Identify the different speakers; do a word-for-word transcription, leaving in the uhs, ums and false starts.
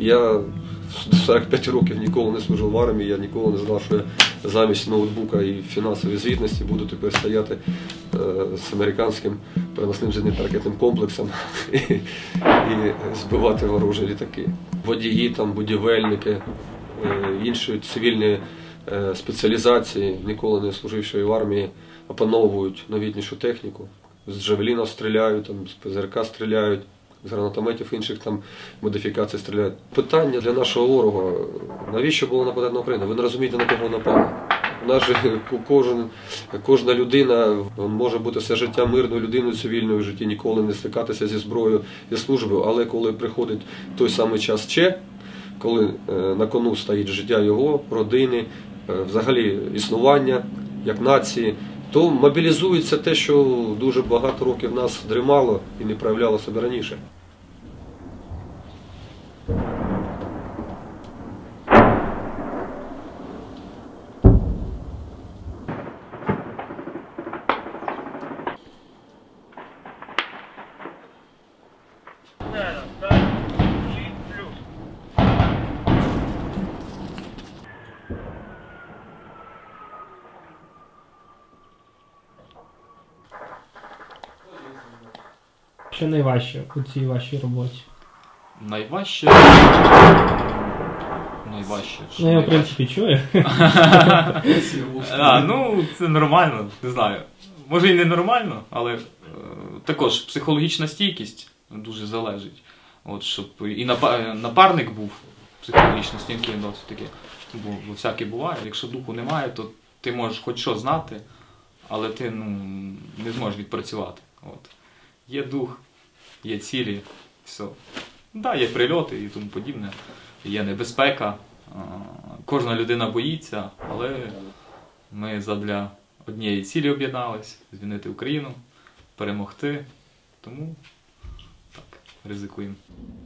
Speaker 1: Я до сорока п'яти років ніколи не служив в армії, я ніколи не знав, що я замість ноутбука і фінансової звітності буду тепер стояти е, з американським переносним зенітно-ракетним комплексом і, і збивати ворожі літаки. Водії, там, будівельники, е, інші цивільні е, спеціалізації, ніколи не служивши в армії, опановують новітнішу техніку. З джавелінів стріляють, там, з ПЗРК стріляють, з гранатометів інших там модифікацій стріляють. Питання для нашого ворога: навіщо було нападати на Україну? Ви не розумієте, на кого напали. У нас же кожен, кожна людина може бути все життя мирною людиною, цивільною в житті, ніколи не стикатися зі зброєю і службою. Але коли приходить той самий час Че, коли на кону стоїть життя його, родини, взагалі існування як нації, то мобілізується те, що дуже багато років нас дрімало і не проявляло себе раніше.
Speaker 2: Що найважче у цій вашій роботі?
Speaker 3: Найважче? Найважче.
Speaker 2: Ну, я, в принципі, чую.
Speaker 3: А, ну, це нормально, не знаю. Може і не нормально, але е, також психологічна стійкість дуже залежить. От, щоб і напарник був психологічно стійкий, досить таки, бо, бо всяке буває. Якщо духу немає, то ти можеш хоч що знати, але ти, ну, не зможеш відпрацювати. От. Є дух, є цілі, все. Да, є прильоти і тому подібне, є небезпека, кожна людина боїться, але ми задля однієї цілі об'єднались, звільнити Україну, перемогти, тому так, ризикуємо.